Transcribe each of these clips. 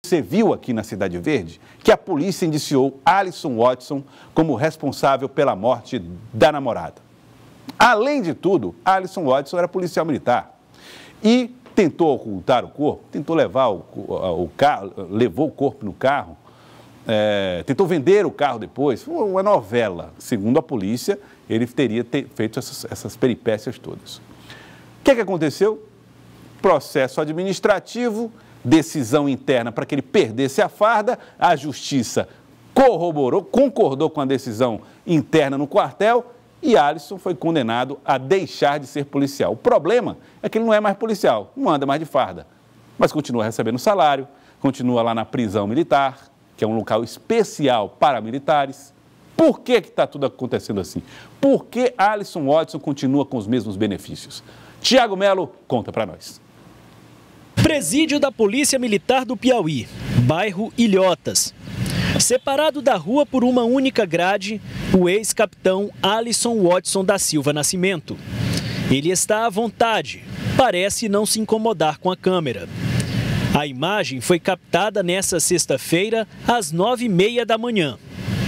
Você viu aqui na Cidade Verde que a polícia indiciou Alisson Watson como responsável pela morte da namorada. Além de tudo, Alisson Watson era policial militar e tentou ocultar o corpo, tentou levar o carro, levou o corpo no carro, tentou vender o carro depois. Foi uma novela. Segundo a polícia, ele teria feito essas peripécias todas. O que aconteceu? Processo administrativo, decisão interna para que ele perdesse a farda, a justiça concordou com a decisão interna no quartel e Alisson foi condenado a deixar de ser policial. O problema é que ele não é mais policial, não anda mais de farda, mas continua recebendo salário, continua lá na prisão militar, que é um local especial para militares. Por que está tudo acontecendo assim? Por que Alisson Watson continua com os mesmos benefícios? Tiago Melo conta para nós. Presídio da Polícia Militar do Piauí, bairro Ilhotas. Separado da rua por uma única grade, o ex-capitão Alisson Watson da Silva Nascimento. Ele está à vontade, parece não se incomodar com a câmera. A imagem foi captada nesta sexta-feira, às 9h30 da manhã.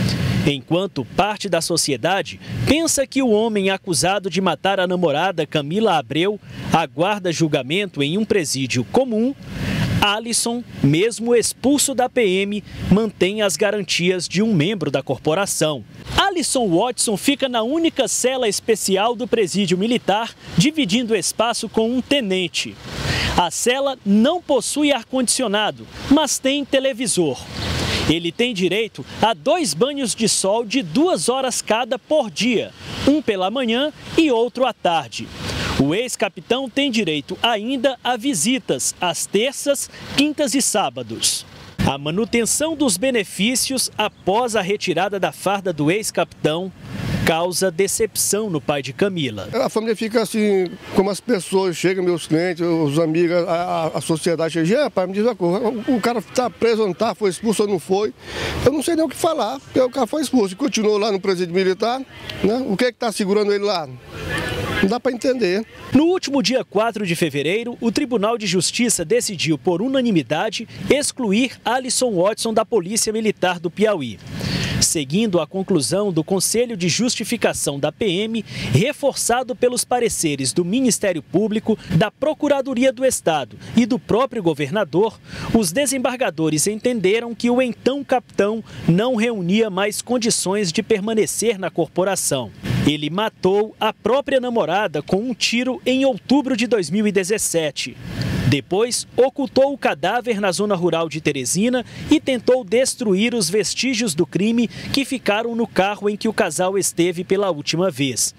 Enquanto parte da sociedade pensa que o homem acusado de matar a namorada Camila Abreu aguarda julgamento em um presídio comum, Alisson, mesmo expulso da PM, mantém as garantias de um membro da corporação. Alisson Watson fica na única cela especial do presídio militar, dividindo espaço com um tenente. A cela não possui ar-condicionado, mas tem televisor. Ele tem direito a 2 banhos de sol de 2 horas cada por dia, um pela manhã e outro à tarde. O ex-capitão tem direito ainda a visitas às terças, quintas e sábados. A manutenção dos benefícios após a retirada da farda do ex-capitão causa decepção no pai de Camila. A família fica assim, como as pessoas chegam, meus clientes, os amigos, a sociedade chega, pai, me diz uma coisa, o cara está preso ou não está, foi expulso ou não foi, eu não sei nem o que falar, porque o cara foi expulso e continuou lá no presídio militar, né? O que é que está segurando ele lá? Não dá para entender. No último dia 4 de fevereiro, o Tribunal de Justiça decidiu por unanimidade excluir Alisson Watson da Polícia Militar do Piauí. Seguindo a conclusão do Conselho de Justificação da PM, reforçado pelos pareceres do Ministério Público, da Procuradoria do Estado e do próprio governador, os desembargadores entenderam que o então capitão não reunia mais condições de permanecer na corporação. Ele matou a própria namorada com um tiro em outubro de 2017. Depois, ocultou o cadáver na zona rural de Teresina e tentou destruir os vestígios do crime que ficaram no carro em que o casal esteve pela última vez.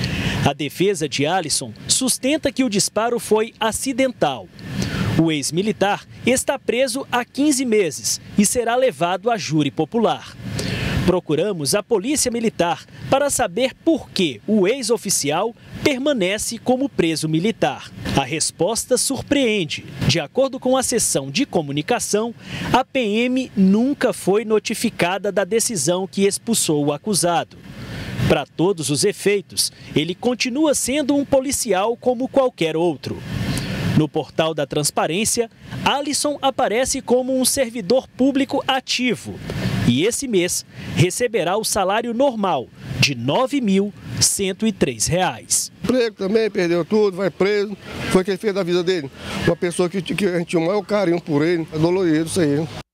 A defesa de Alisson sustenta que o disparo foi acidental. O ex-militar está preso há 15 meses e será levado a júri popular. Procuramos a Polícia Militar para saber por que o ex-oficial permanece como preso militar. A resposta surpreende. De acordo com a seção de comunicação, a PM nunca foi notificada da decisão que expulsou o acusado. Para todos os efeitos, ele continua sendo um policial como qualquer outro. No portal da Transparência, Alisson aparece como um servidor público ativo e esse mês receberá o salário normal de R$ 9.103. Emprego também, perdeu tudo, vai preso. Foi o que ele fez da vida dele. Uma pessoa que a gente tinha o maior carinho por ele, é dolorido isso aí.